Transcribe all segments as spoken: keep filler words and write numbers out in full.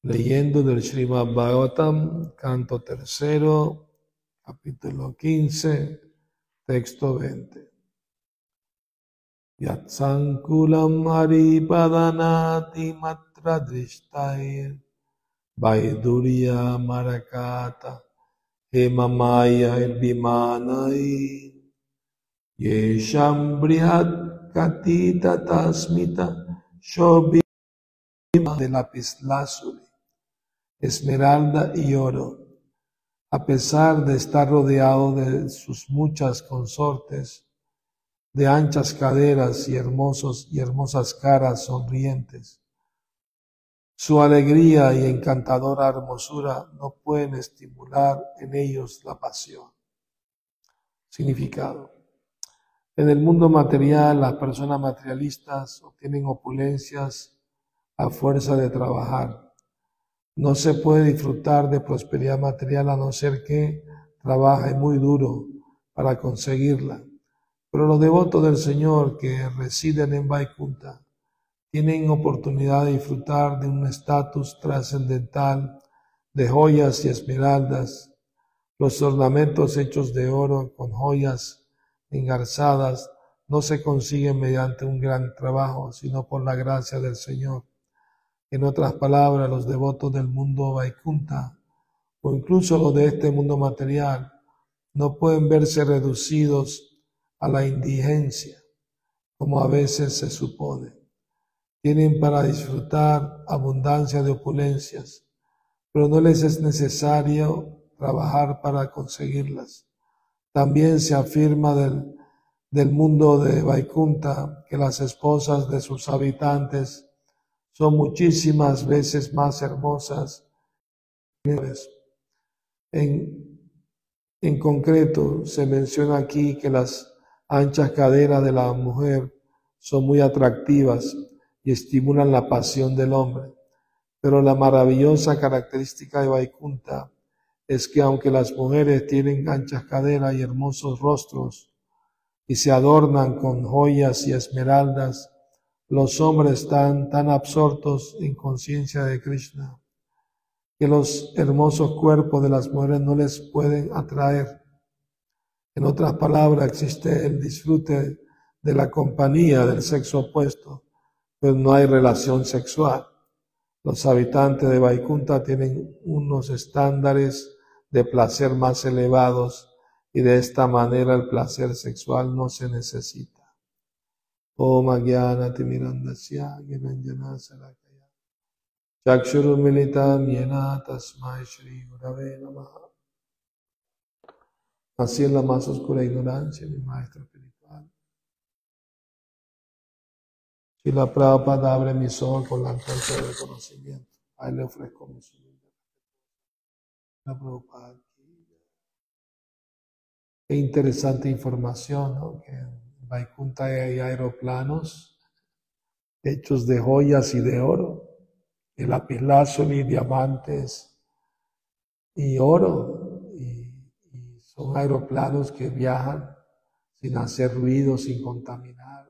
Leyendo del Srimad Bhagavatam, canto tercero, capítulo quince, texto veinte. Yatsankulam haripadanati matra drishtair vaidurya marakata hemamaya vimanai yesham brihat katita tasmita shobhima de lapislázuli, esmeralda y oro. A pesar de estar rodeado de sus muchas consortes, de anchas caderas y hermosos y hermosas caras sonrientes, su alegría y encantadora hermosura no pueden estimular en ellos la pasión. Significado. En el mundo material, las personas materialistas obtienen opulencias a fuerza de trabajar. No se puede disfrutar de prosperidad material a no ser que trabaje muy duro para conseguirla. Pero los devotos del Señor que residen en Vaikunta tienen oportunidad de disfrutar de un estatus trascendental de joyas y esmeraldas. Los ornamentos hechos de oro con joyas engarzadas no se consiguen mediante un gran trabajo, sino por la gracia del Señor. En otras palabras, los devotos del mundo Vaikunta, o incluso los de este mundo material, no pueden verse reducidos a la indigencia, como a veces se supone. Tienen para disfrutar abundancia de opulencias, pero no les es necesario trabajar para conseguirlas. También se afirma del, del mundo de Vaikunta que las esposas de sus habitantes son muchísimas veces más hermosas. En, en concreto, se menciona aquí que las anchas caderas de la mujer son muy atractivas y estimulan la pasión del hombre. Pero la maravillosa característica de Vaikunta es que aunque las mujeres tienen anchas caderas y hermosos rostros y se adornan con joyas y esmeraldas, los hombres están tan absortos en conciencia de Krishna que los hermosos cuerpos de las mujeres no les pueden atraer. En otras palabras, existe el disfrute de la compañía del sexo opuesto, pero no hay relación sexual. Los habitantes de Vaikunta tienen unos estándares de placer más elevados y de esta manera el placer sexual no se necesita. Om Agyana Timirandasya Gyananjana Salakaya Chakshuru Militam Yena Tasmai Shri Gurave Namaha. Así en la más oscura ignorancia, mi maestro espiritual. Si la Prabhupada abre mi ojos con la antorcha del conocimiento, ahí le ofrezco mi humilde. La Prabhupada. Qué interesante información, ¿no? Que en Vaikunta hay aeroplanos hechos de joyas y de oro, de lapislázuli, diamantes y oro, y, y son aeroplanos que viajan sin hacer ruido, sin contaminar.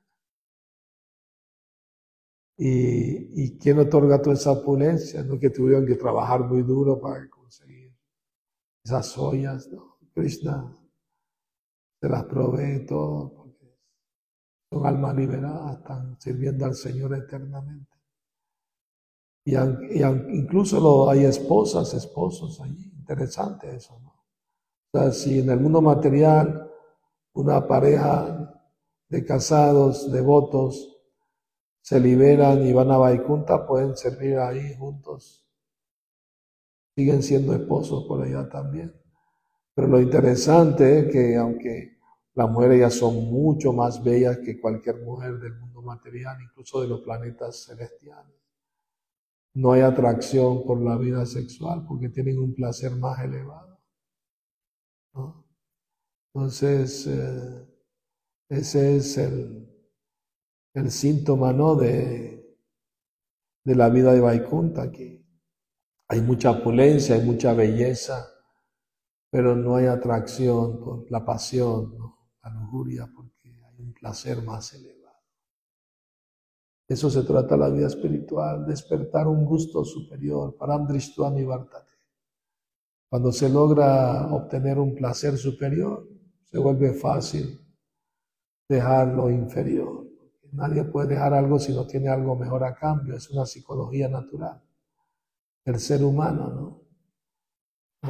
Y, y ¿quién otorga toda esa opulencia? No que tuvieron que trabajar muy duro para conseguir esas joyas, ¿no? Krishna se las provee todo porque son almas liberadas, están sirviendo al Señor eternamente. Y, y incluso lo, hay esposas, esposos allí. Interesante eso, ¿no? O sea, si en el mundo material una pareja de casados, devotos, se liberan y van a Vaikunta, pueden servir ahí juntos. Siguen siendo esposos por allá también. Pero lo interesante es que aunque las mujeres ya son mucho más bellas que cualquier mujer del mundo material, incluso de los planetas celestiales, no hay atracción por la vida sexual porque tienen un placer más elevado, ¿no? Entonces, eh, ese es el, el síntoma, ¿no? de, de la vida de Vaikunta, que hay mucha opulencia, hay mucha belleza, pero no hay atracción por la pasión, ¿no? La lujuria, porque hay un placer más elevado. Eso se trata la vida espiritual, despertar un gusto superior, param drishtva nivartate. Cuando se logra obtener un placer superior, se vuelve fácil dejar lo inferior. Nadie puede dejar algo si no tiene algo mejor a cambio, es una psicología natural del ser humano, ¿no?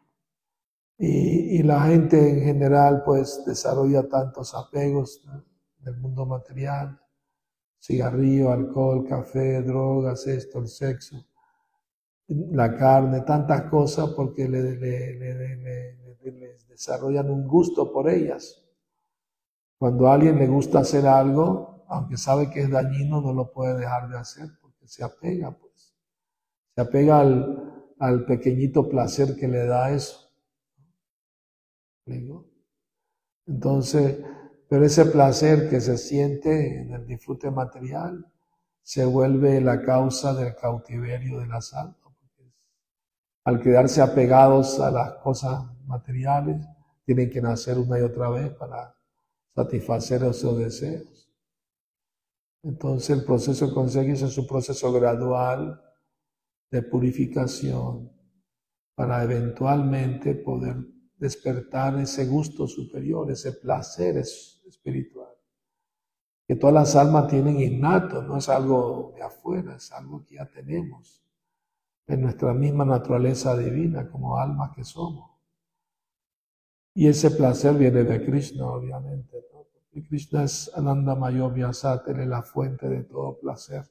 Y, y la gente en general pues desarrolla tantos apegos, ¿no?, del mundo material, cigarrillo, alcohol, café, drogas, esto, el sexo, la carne, tantas cosas porque le, le, le, le, le, les desarrollan un gusto por ellas. Cuando a alguien le gusta hacer algo, aunque sabe que es dañino, no lo puede dejar de hacer porque se apega, pues. Se apega al, al pequeñito placer que le da eso. ¿Digo? Entonces, pero ese placer que se siente en el disfrute material se vuelve la causa del cautiverio de las almas. Al quedarse apegados a las cosas materiales, tienen que nacer una y otra vez para satisfacer esos deseos. Entonces el proceso de conseguirse es un proceso gradual de purificación para eventualmente poder despertar ese gusto superior, ese placer espiritual, que todas las almas tienen innato, no es algo de afuera, es algo que ya tenemos en nuestra misma naturaleza divina como almas que somos. Y ese placer viene de Krishna, obviamente, ¿no? Y Krishna es Ananda Mayor Vyasat, él es la fuente de todo placer.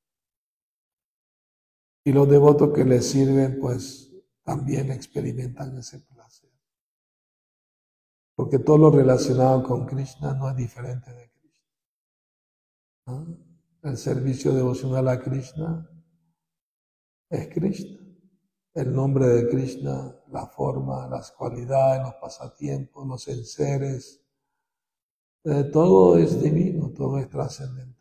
Y los devotos que le sirven, pues también experimentan ese placer. Porque todo lo relacionado con Krishna no es diferente de Krishna, ¿no? El servicio devocional a Krishna es Krishna. El nombre de Krishna, la forma, las cualidades, los pasatiempos, los enseres, eh, todo es divino, todo es trascendental.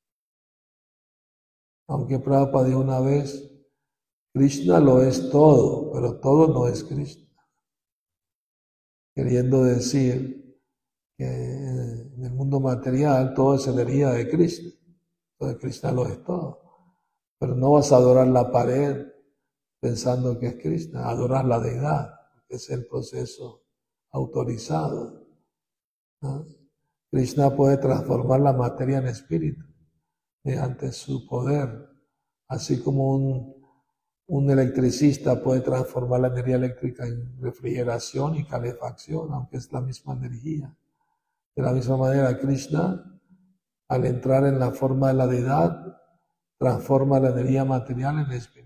Aunque Prabhupada dijo una vez, Krishna lo es todo, pero todo no es Krishna. Queriendo decir que en el mundo material todo es energía de Krishna. Entonces Krishna lo es todo. Pero no vas a adorar la pared pensando que es Krishna, adorar la deidad, que es el proceso autorizado, ¿no? Krishna puede transformar la materia en espíritu mediante su poder, así como un, un electricista puede transformar la energía eléctrica en refrigeración y calefacción, aunque es la misma energía. De la misma manera, Krishna, al entrar en la forma de la deidad, transforma la energía material en espiritual.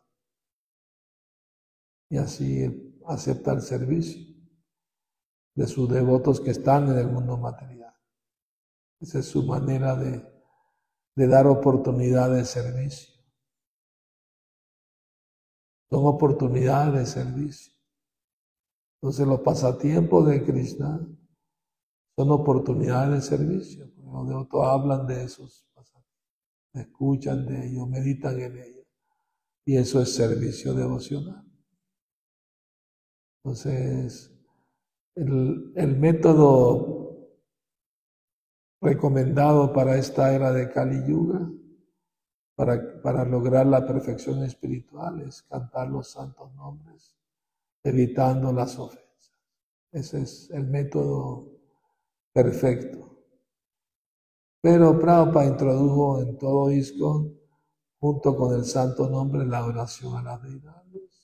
Y así acepta el servicio de sus devotos que están en el mundo material. Esa es su manera de, de dar oportunidad de servicio. Son oportunidades de servicio. Entonces los pasatiempos de Krishna son oportunidades de servicio. Los devotos hablan de esos pasatiempos, escuchan de ellos, meditan en ellos. Y eso es servicio devocional. Entonces, el, el método recomendado para esta era de Kali Yuga, para, para lograr la perfección espiritual, es cantar los santos nombres, evitando las ofensas. Ese es el método perfecto. Pero Prabhupada introdujo en todo ISKCON, junto con el santo nombre, la oración a las deidades,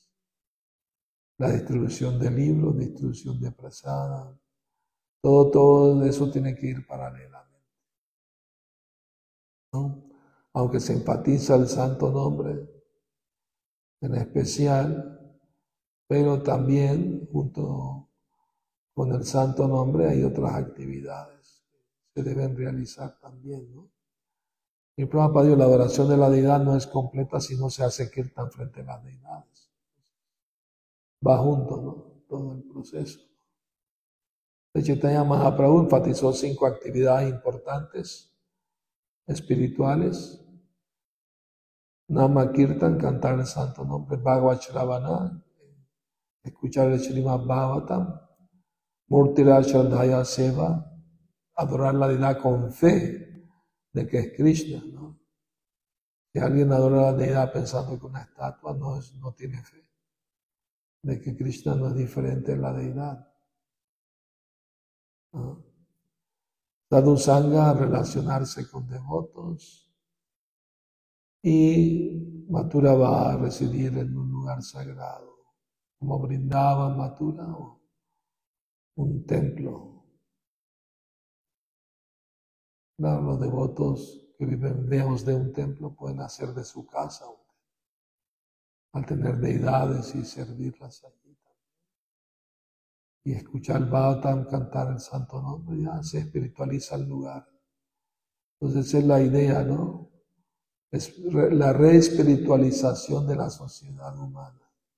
la distribución de libros, distribución de prasada, todo, todo eso tiene que ir paralelamente, ¿no? Aunque se enfatiza el santo nombre en especial, pero también junto con el santo nombre hay otras actividades que se deben realizar también, ¿no? Y Prabhupada dijo, la adoración de la deidad no es completa si no se hace kirtan frente a las deidades. Va junto, ¿no? Todo el proceso. Chaitanya Mahaprabhu enfatizó cinco actividades importantes espirituales: Nama Kirtan, cantar el santo nombre; Bhagavad Shravana, escuchar el Srimad Bhagavatam; Murtira Shraddhaya Seva, adorar la deidad con fe de que es Krishna, ¿no? Si alguien adora a la deidad pensando que una estatua no, es, no tiene fe de que Krishna no es diferente de la deidad. ¿No? Sadhu Sangha, relacionarse con devotos, y Mathura va a residir en un lugar sagrado, como Vrindavan, Mathura, o un templo. Claro, los devotos que viven lejos de un templo pueden hacer de su casa un templo, al tener deidades y servirlas allí. Y escuchar Bhagavatam, cantar el santo nombre, ya se espiritualiza el lugar. Entonces esa es la idea, ¿no? Es la reespiritualización de la sociedad humana.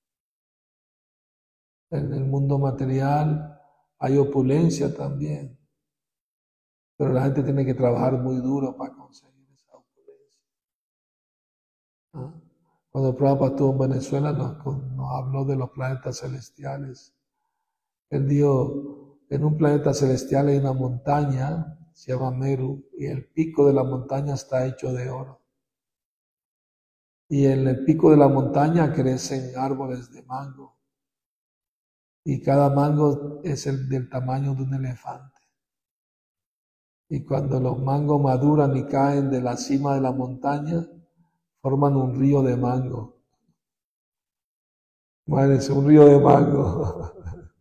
En el mundo material hay opulencia también, pero la gente tiene que trabajar muy duro para conseguir esa opulencia. ¿Ah? Cuando Prabhupada estuvo en Venezuela nos, nos habló de los planetas celestiales. Él dijo, en un planeta celestial hay una montaña, se llama Meru, y el pico de la montaña está hecho de oro. Y en el pico de la montaña crecen árboles de mango. Y cada mango es el del tamaño de un elefante. Y cuando los mangos maduran y caen de la cima de la montaña, forman un río de mango. Imagínense, un río de mango.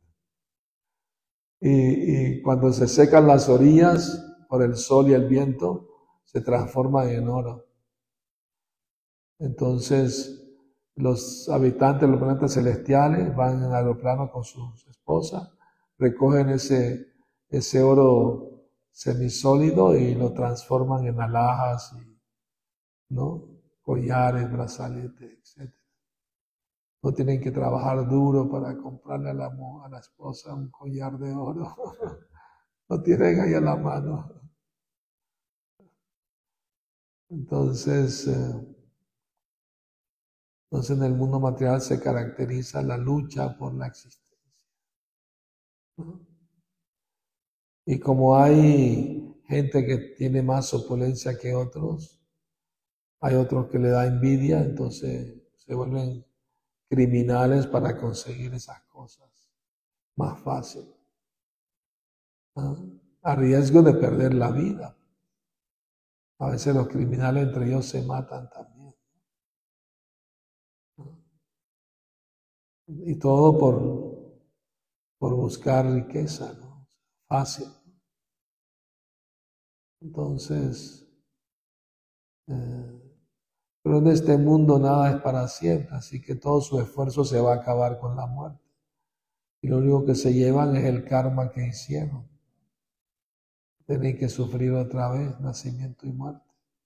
y, y cuando se secan las orillas por el sol y el viento, se transforman en oro. Entonces, los habitantes de los planetas celestiales van en aeroplano con sus esposas, recogen ese, ese oro semisólido y lo transforman en alhajas, y, ¿no? collares, brazaletes, etcétera. No tienen que trabajar duro para comprarle a la, a la esposa un collar de oro. Lo tienen ahí a la mano. Entonces, eh, Entonces en el mundo material se caracteriza la lucha por la existencia. ¿No? Y como hay gente que tiene más opulencia que otros, hay otros que le da envidia, entonces se vuelven criminales para conseguir esas cosas más fácil. ¿No? A riesgo de perder la vida. A veces los criminales entre ellos se matan también. Y todo por, por buscar riqueza, ¿no? Fácil. Entonces, eh, pero en este mundo nada es para siempre, así que todo su esfuerzo se va a acabar con la muerte. Y lo único que se llevan es el karma que hicieron. Tienen que sufrir otra vez nacimiento y muerte.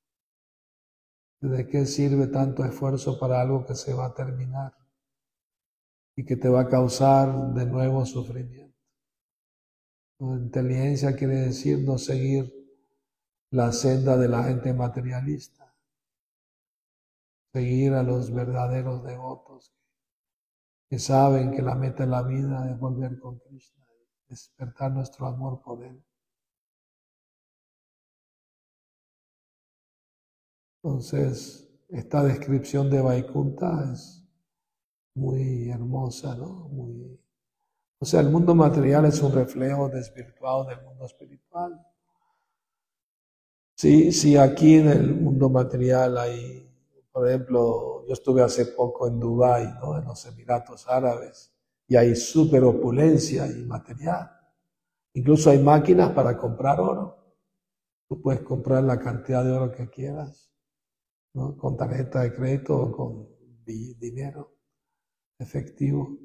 ¿De qué sirve tanto esfuerzo para algo que se va a terminar y que te va a causar de nuevo sufrimiento? Inteligencia quiere decir no seguir la senda de la gente materialista, seguir a los verdaderos devotos que saben que la meta de la vida es volver con Krishna, despertar nuestro amor por Él. Entonces, esta descripción de Vaikunta es muy hermosa, ¿no? Muy... O sea, el mundo material es un reflejo desvirtuado del mundo espiritual. Sí, sí, aquí en el mundo material hay, por ejemplo, yo estuve hace poco en Dubái, ¿no? En los Emiratos Árabes, y hay súper opulencia y material. Incluso hay máquinas para comprar oro. Tú puedes comprar la cantidad de oro que quieras, ¿no? Con tarjeta de crédito o con dinero efectivo.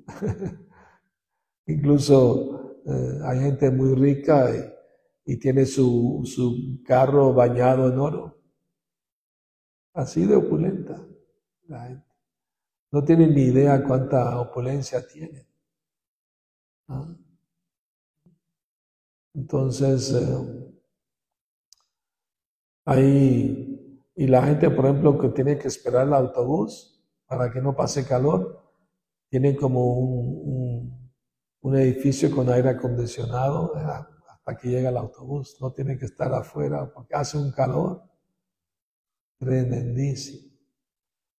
Incluso eh, hay gente muy rica y, y tiene su, su carro bañado en oro. Así de opulenta la gente. No tienen ni idea cuánta opulencia tienen. ¿Ah? Entonces, eh, ahí, y la gente, por ejemplo, que tiene que esperar el autobús para que no pase calor, tienen como un, un, un edificio con aire acondicionado hasta que llega el autobús. No tiene que estar afuera porque hace un calor tremendísimo.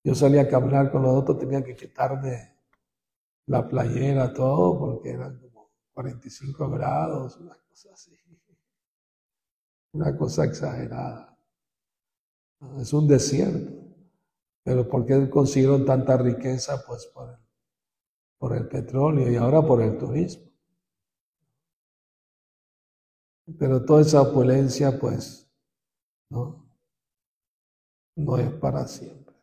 Yo salía a caminar con los otros, tenía que quitarme la playera, todo, porque eran como cuarenta y cinco grados, una cosa así. Una cosa exagerada. Es un desierto. Pero ¿por qué consiguieron tanta riqueza? Pues por el, por el petróleo y ahora por el turismo. Pero toda esa opulencia, pues, no, no es para siempre.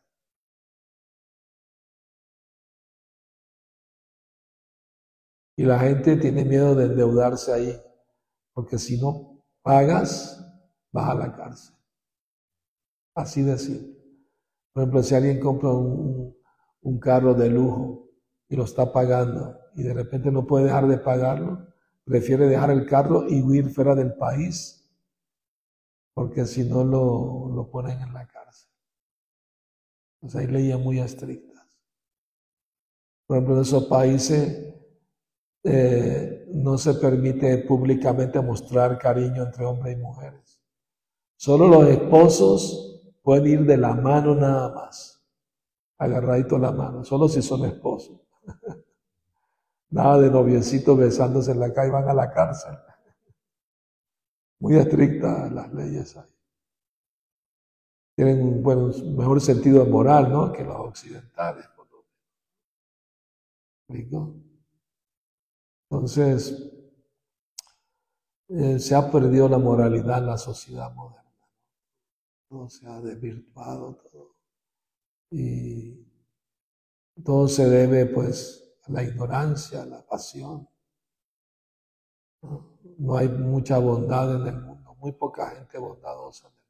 Y la gente tiene miedo de endeudarse ahí, porque si no pagas, vas a la cárcel. Así de simple. Por ejemplo, si alguien compra un, un carro de lujo y lo está pagando y de repente no puede dejar de pagarlo, prefiere dejar el carro y huir fuera del país, porque si no lo, lo ponen en la cárcel. O sea, hay leyes muy estrictas. Por ejemplo, en esos países eh, no se permite públicamente mostrar cariño entre hombres y mujeres. Solo los esposos pueden ir de la mano nada más, agarradito la mano, solo si son esposos. Nada de noviecitos besándose en la calle, van a la cárcel. Muy estrictas las leyes ahí. Tienen un, bueno, un mejor sentido moral, ¿no?, que los occidentales, por lo menos. Entonces, eh, se ha perdido la moralidad en la sociedad moderna. Todo se ha desvirtuado, todo. Y todo se debe, pues, a la ignorancia, a la pasión. ¿No? No hay mucha bondad en el mundo, muy poca gente bondadosa en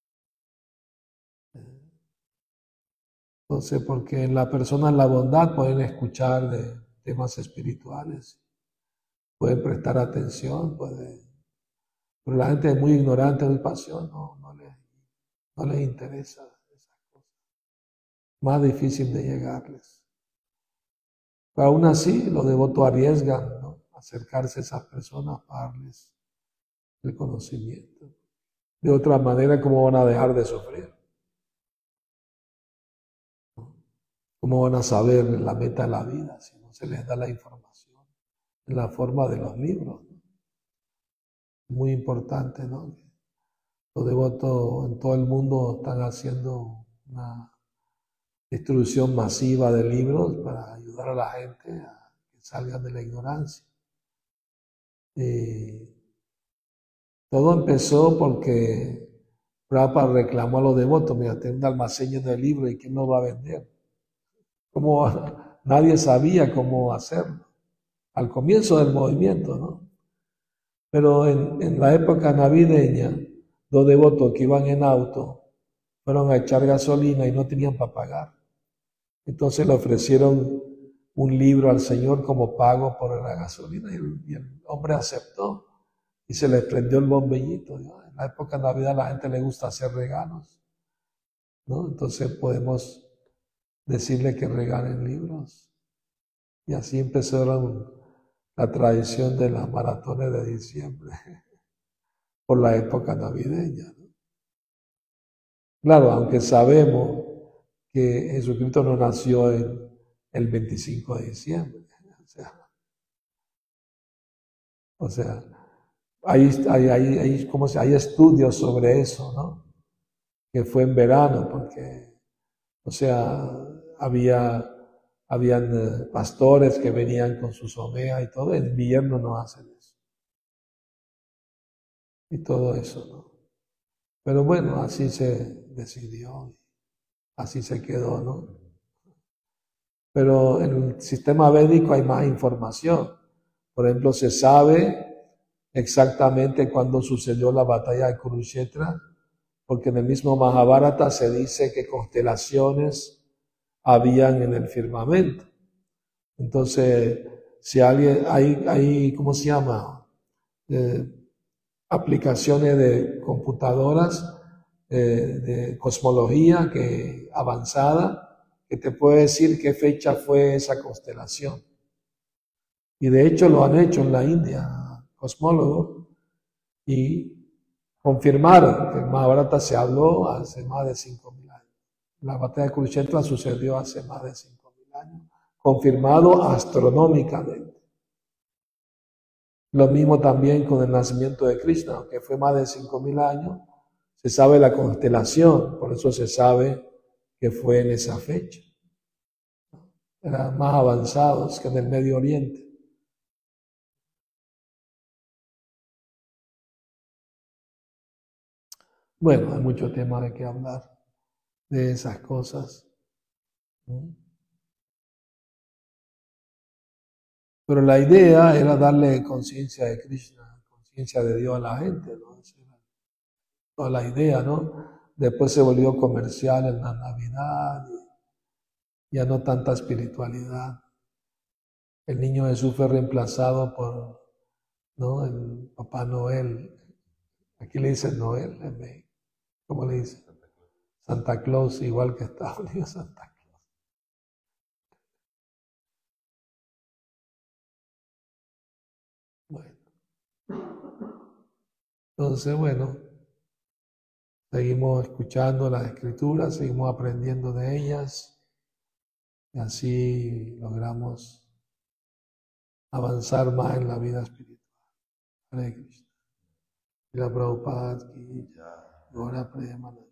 el mundo. Entonces, porque en la persona, en la bondad, pueden escuchar de temas espirituales, pueden prestar atención, pueden... pero la gente es muy ignorante, muy pasión, no, no, les, no les interesa esas cosas. Más difícil de llegarles. Pero aún así, los devotos arriesgan, ¿no?, acercarse a esas personas para darles el conocimiento. De otra manera, ¿cómo van a dejar de sufrir? ¿Cómo van a saber la meta de la vida si no se les da la información en la forma de los libros? Muy importante, ¿no? Los devotos en todo el mundo están haciendo una distribución masiva de libros para ayudar a la gente a que salgan de la ignorancia. Y todo empezó porque Prabhupada reclamó a los devotos: mira, tengo un almacén lleno de libros, ¿y quién no va a vender? ¿Cómo va? Nadie sabía cómo hacerlo al comienzo del movimiento, ¿no? Pero en, en la época navideña, dos devotos que iban en auto fueron a echar gasolina y no tenían para pagar. Entonces le ofrecieron un libro al Señor como pago por la gasolina, y el, y el hombre aceptó y se le prendió el bombillito. En la época de Navidad a la gente le gusta hacer regalos, ¿no? Entonces podemos decirle que regalen libros. Y así empezaron la tradición de las maratones de diciembre por la época navideña, ¿no? Claro, aunque sabemos que Jesucristo no nació en el veinticinco de diciembre. O sea, o sea hay, hay, hay, hay, ¿cómo se, hay estudios sobre eso, ¿no? Que fue en verano, porque, o sea, había, habían pastores que venían con sus ovejas y todo. En invierno no hacen eso. Y todo eso, ¿no? Pero bueno, así se decidió, así se quedó, ¿no? Pero en el sistema védico hay más información. Por ejemplo, se sabe exactamente cuándo sucedió la batalla de Kurukshetra, porque en el mismo Mahabharata se dice que constelaciones habían en el firmamento. Entonces, si alguien, hay, hay ¿cómo se llama? Eh, aplicaciones de computadoras eh, de cosmología que, avanzada, que te puede decir qué fecha fue esa constelación. Y de hecho lo han hecho en la India, cosmólogos, y confirmaron que en Mahabharata se habló hace más de cinco mil años. La batalla de Kurukshetra sucedió hace más de cinco mil años, confirmado astronómicamente. Lo mismo también con el nacimiento de Krishna, aunque fue más de cinco mil años, se sabe la constelación, por eso se sabe que fue en esa fecha. Eran más avanzados que en el Medio Oriente. Bueno, hay mucho tema de qué hablar de esas cosas. Pero la idea era darle conciencia de Krishna, conciencia de Dios a la gente, ¿no? Esa era toda la idea, ¿no? Después se volvió comercial en la Navidad, y ya no tanta espiritualidad. El niño Jesús fue reemplazado por, ¿no?, el Papá Noel. Aquí le dicen Noel, en México. ¿Cómo le dicen? Santa Claus, igual que Estados Unidos, Santa Claus. Bueno. Entonces, bueno, seguimos escuchando las escrituras, seguimos aprendiendo de ellas y así logramos avanzar más en la vida espiritual. Hare Krishna. Srila Prabhupada ki jai. Ahora Premanand.